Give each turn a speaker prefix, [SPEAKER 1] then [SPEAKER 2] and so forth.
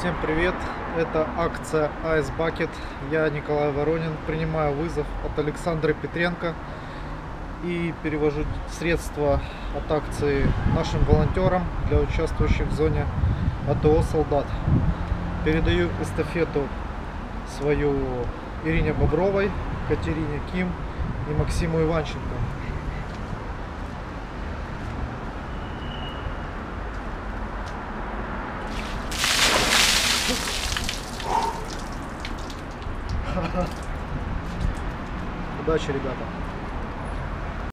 [SPEAKER 1] Всем привет! Это акция Ice Bucket. Я Николай Воронин. Принимаю вызов от Александра Петренко и перевожу средства от акции нашим волонтерам, для участвующих в зоне АТО солдат. Передаю эстафету свою Ирине Бобровой, Катерине Ким и Максиму Иванченко. Удачи, ребята!